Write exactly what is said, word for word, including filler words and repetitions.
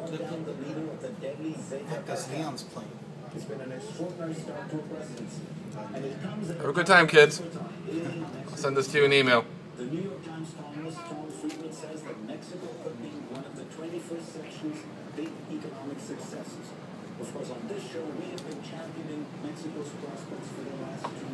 down the leader of the deadly Zeta. Because Leon's playing. It's been an extraordinary start to a presidency. And it comes Have a good time, kids. I'll send this to you in email. The New York Times columnist Tom Friedman says that Mexico could be one of the twenty-first century's big economic successes. Of course, on this show, we have been championing Mexico's prospects for the last two